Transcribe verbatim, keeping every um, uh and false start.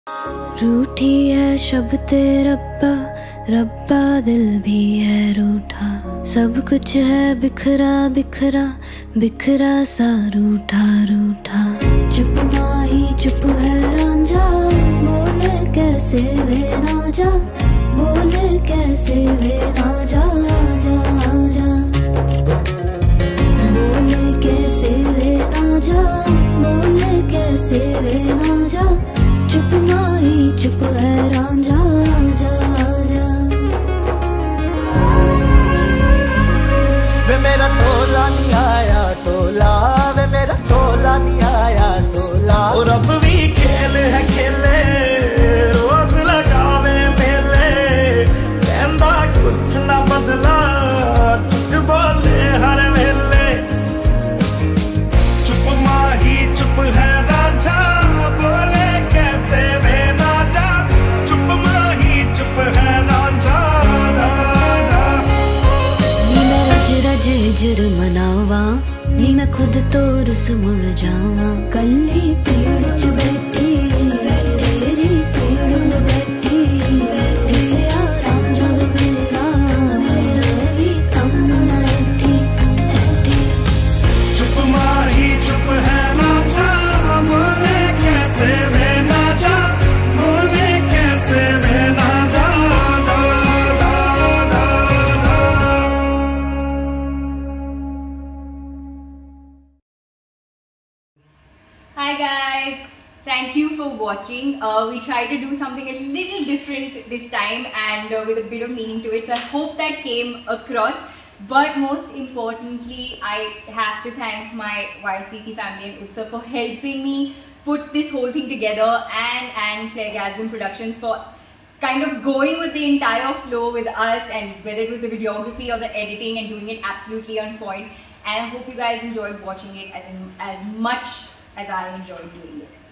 रूठी है शब्द रब्बा, रब्बा दिल भी है रूठा। सब कुछ है बिखरा बिखरा, बिखरा सा रूठा रूठा। चुप माही चुप है रांझा, बोले कैसे वे ना जा, बोले कैसे वे ना जा जा जा। बोले कैसे वे ना जा, बोले कैसे वे ना जा। चुप माही चुप है रांझा जा जा। वे मेरा टोला नहीं आया टोला, वे मेरा टोला नहीं आया टोला। और अब भी खेल है खेले, रोज लगावे मेले, कहंदा कुछ ना बदला, झूठ बोले हर वेले। चुप माही चुप है रांझा, बोले कैसे वे ना जा। चुप माही चुप है रांझा जा जा। नी मैं रज रज हिजर मनावा, नी मैं खुद तो रुस मुड़ जावा। कल्ली पेड़ च बैठी, तेरी पेड़ में बैठी, रिसिया रांझा मेरा, मेरा भी कम न ऐठी ऐठी। चुप माही चुप है रांझा, बोले कैसे वे ना जा, बोले कैसे वे ना जा जा जा जा जा। Hi guys, thank you for watching. Uh, we tried to do something a little different this time and uh, with a bit of meaning to it, so I hope that came across. But most importantly, I have to thank my Y S D C family and Utsav for helping me put this whole thing together, and and Flairgasm Productions for kind of going with the entire flow with us, and whether it was the videography or the editing, and doing it absolutely on point. And I hope you guys enjoyed watching it as in, as much as I enjoyed doing it.